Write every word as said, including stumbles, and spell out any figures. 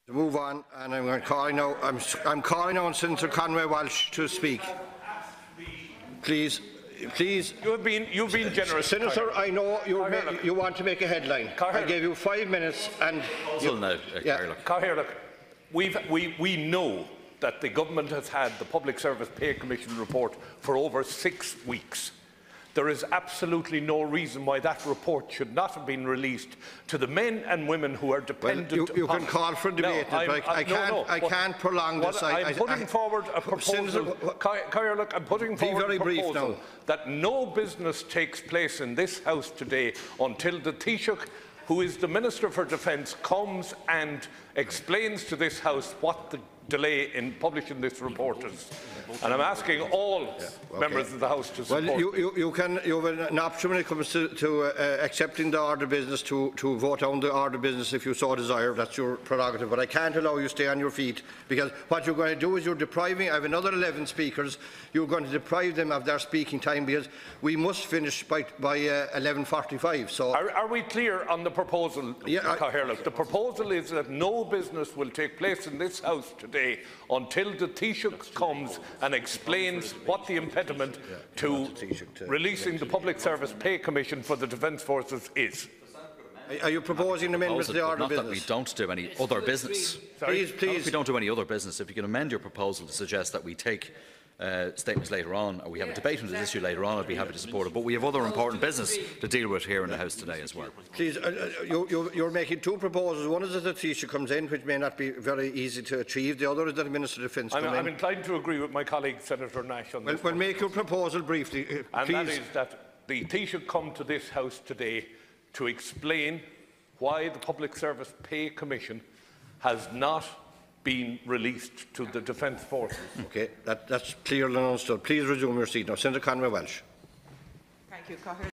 To move on, and I'm going to call now. I'm, I'm calling on Senator Conway Walsh to speak. Please, please. You have been, you've been generous, Senator. I know you you want to make a headline. I gave you five minutes, and you, now, uh, yeah. Cahirlock, we've, we we know that the government has had the Public Service Pay Commission report for over six weeks. There is absolutely no reason why that report should not have been released to the men and women who are dependent well, you, you upon can call for debate, no, but I, I, can't, no, no, I can't prolong this. I'm I, putting I, forward a proposal. Cahirlock, I'm putting forward a proposal that no business takes place in this House today until the Taoiseach, who is the Minister for Defence, comes and explains to this House what the delay in publishing this report is. And I'm asking all yeah, okay. members of the House to support. Well, you, you, you can you have an option when it comes to, to uh, accepting the order of business to, to vote on the order of business if you so desire. That's your prerogative. But I can't allow you to stay on your feet, because what you're going to do is you're depriving. I have another eleven speakers. You're going to deprive them of their speaking time, because we must finish by, by uh, eleven forty-five. So, are, are we clear on the proposal, yeah, Cahirlock? The proposal is that no business will take place in this House today until the Taoiseach comes and explains what the impediment to releasing the Public Service Pay Commission for the Defence Forces is. Are you proposing amendments to the order of business? Not that we don't do any other business. Please, please. If we don't do any other business, if you can amend your proposal to suggest that we take Uh, statements later on, or we have a debate on this issue later on, I'd be happy to support it. But we have other important business to deal with here in the House today as well. Please, uh, you, you, you're making two proposals. One is that the Taoiseach comes in, which may not be very easy to achieve. The other is that the Minister of Defence comes in. I'm inclined to agree with my colleague Senator Nash on well, this. Well, make your proposal briefly, uh, and please. that is that the Taoiseach come to this House today to explain why the Public Service Pay Commission has not been released to the Defence Forces. Okay, that, that's clearly understood. Please resume your seat now. Senator Conway Walsh. Thank you, Cahir.